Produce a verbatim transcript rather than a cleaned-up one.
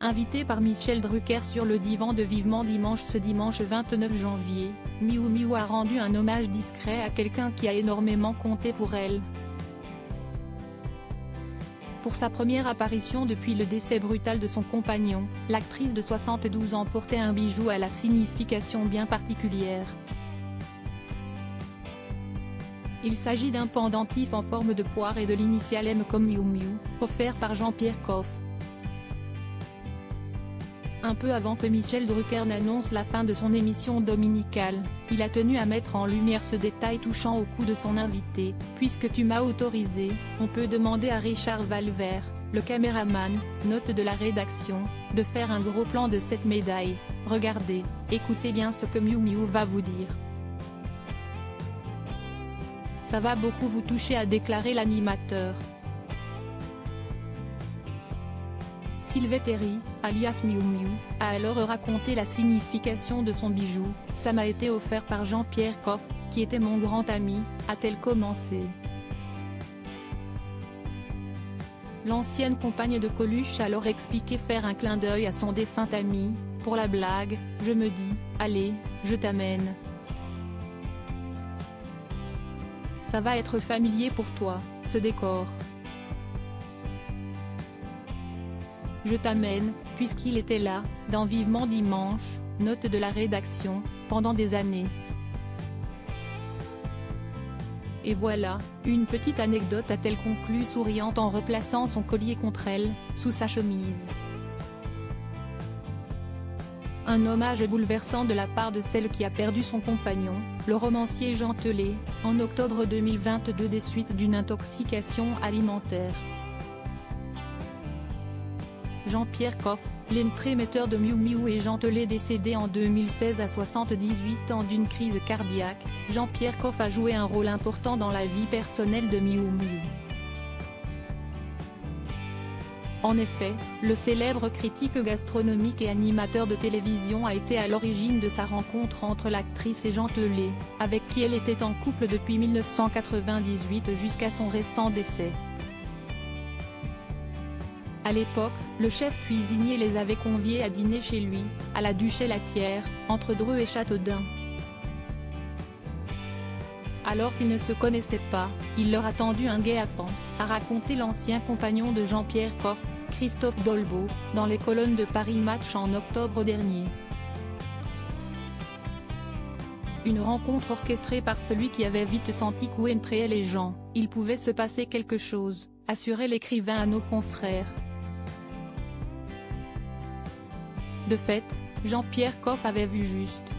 Invité par Michel Drucker sur le divan de Vivement Dimanche ce dimanche vingt-neuf janvier, Miou Miou a rendu un hommage discret à quelqu'un qui a énormément compté pour elle. Pour sa première apparition depuis le décès brutal de son compagnon, l'actrice de soixante-douze ans portait un bijou à la signification bien particulière. Il s'agit d'un pendentif en forme de poire et de l'initiale M comme Miou Miou, offert par Jean-Pierre Coff. Un peu avant que Michel Drucker n'annonce la fin de son émission dominicale, il a tenu à mettre en lumière ce détail touchant au cou de son invité. Puisque tu m'as autorisé, on peut demander à Richard Valvert, le caméraman, note de la rédaction, de faire un gros plan de cette médaille. Regardez, écoutez bien ce que Miou Miou va vous dire. Ça va beaucoup vous toucher, a déclaré l'animateur. Sylvie Terry, alias Miou Miou, a alors raconté la signification de son bijou. Ça m'a été offert par Jean-Pierre Coff, qui était mon grand ami, a-t-elle commencé. L'ancienne compagne de Coluche a alors expliqué faire un clin d'œil à son défunt ami. Pour la blague, je me dis, allez, je t'amène. Ça va être familier pour toi, ce décor. Je t'amène, puisqu'il était là, dans Vivement Dimanche, note de la rédaction, pendant des années. Et voilà, une petite anecdote, a-t-elle conclu souriante en replaçant son collier contre elle, sous sa chemise. Un hommage bouleversant de la part de celle qui a perdu son compagnon, le romancier Jean Telet, en octobre deux mille vingt-deux des suites d'une intoxication alimentaire. Jean-Pierre Coff, l'entremetteur de Miou Miou et Jean Telet décédé en deux mille seize à soixante-dix-huit ans d'une crise cardiaque, Jean-Pierre Coff a joué un rôle important dans la vie personnelle de Miou Miou. En effet, le célèbre critique gastronomique et animateur de télévision a été à l'origine de sa rencontre entre l'actrice et Jean Telet, avec qui elle était en couple depuis mille neuf cent quatre-vingt-dix-huit jusqu'à son récent décès. À l'époque, le chef cuisinier les avait conviés à dîner chez lui, à la Duchès-Latière, entre Dreux et Châteaudun. Alors qu'ils ne se connaissaient pas, il leur a tendu un guet-apens, a raconté l'ancien compagnon de Jean-Pierre Coff, Christophe Dolbeau, dans les colonnes de Paris Match en octobre dernier. Une rencontre orchestrée par celui qui avait vite senti qu'entre elle et Jean, il pouvait se passer quelque chose, assurait l'écrivain à nos confrères. De fait, Jean-Pierre Coff avait vu juste.